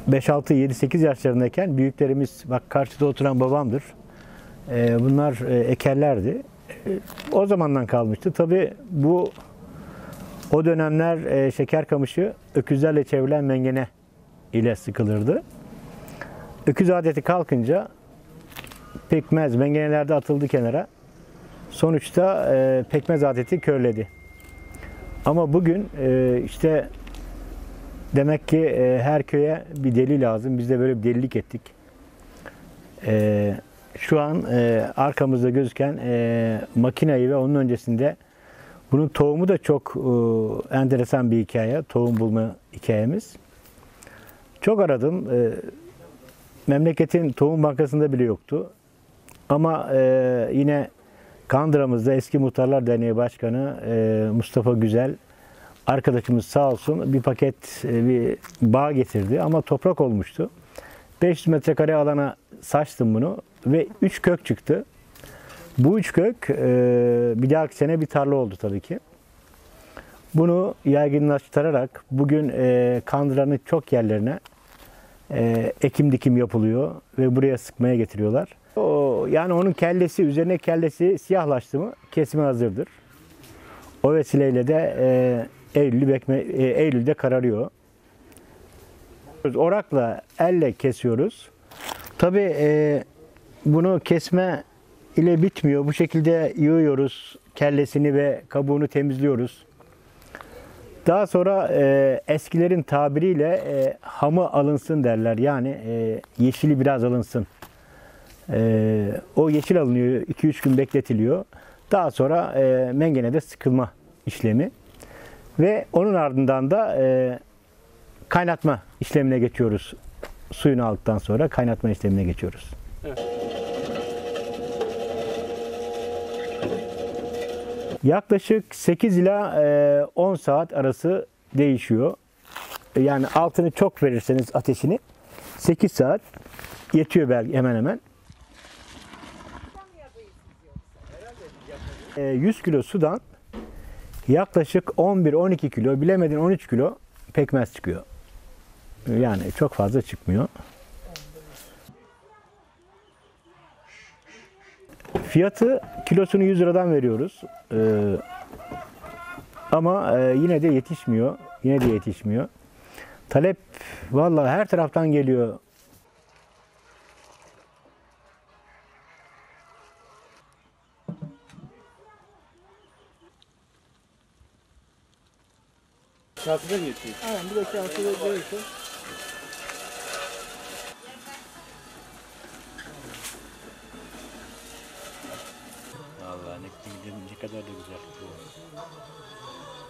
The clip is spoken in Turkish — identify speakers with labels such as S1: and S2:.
S1: 5-6-7-8 yaşlarındayken büyüklerimiz, bak karşıda oturan babamdır. Bunlar ekerlerdi. O zamandan kalmıştı. Tabii bu o dönemler şeker kamışı öküzlerle çevrilen mengene ile sıkılırdı. Öküz adeti kalkınca pekmez mengenelerde atıldı kenara. Sonuçta pekmez adeti körledi. Ama bugün işte demek ki her köye bir deli lazım. Biz de böyle bir delilik ettik. Şu an arkamızda gözüken makineyi ve onun öncesinde bunun tohumu da çok enteresan bir hikaye. Tohum bulma hikayemiz. Çok aradım. Memleketin tohum bankasında bile yoktu. Ama yine Kandıra'mızda eski Muhtarlar Derneği Başkanı Mustafa Güzel arkadaşımız sağ olsun bir paket bir bağ getirdi ama toprak olmuştu. 500 metrekare alana saçtım bunu ve 3 kök çıktı. Bu 3 kök bir dahaki sene bir tarla oldu tabii ki. Bunu yaygınlaştırarak bugün Kandıra'nın çok yerlerine ekim dikim yapılıyor ve buraya sıkmaya getiriyorlar. Yani onun kellesi, üzerine kellesi siyahlaştı mı kesime hazırdır. O vesileyle de Eylül'de kararıyor. Orakla, elle kesiyoruz. Tabii bunu kesme ile bitmiyor. Bu şekilde yığıyoruz. Kellesini ve kabuğunu temizliyoruz. Daha sonra eskilerin tabiriyle hamı alınsın derler. Yani yeşili biraz alınsın. O yeşil alınıyor, 2-3 gün bekletiliyor. Daha sonra mengenede sıkılma işlemi. Ve onun ardından da kaynatma işlemine geçiyoruz. Suyunu aldıktan sonra kaynatma işlemine geçiyoruz. Evet. Yaklaşık 8 ila 10 saat arası değişiyor. Yani altını çok verirseniz ateşini 8 saat yetiyor belki hemen hemen. 100 kilo sudan yaklaşık 11-12 kilo, bilemedin 13 kilo pekmez çıkıyor. Yani çok fazla çıkmıyor. Fiyatı kilosunu 100 liradan veriyoruz. Ama yine de yetişmiyor. Yine de yetişmiyor. Talep vallahi her taraftan geliyor.
S2: Kasıda mı yetiyor?
S1: Aynen, bir de kasıda değilse.
S2: Vallahi ne kadar da güzel.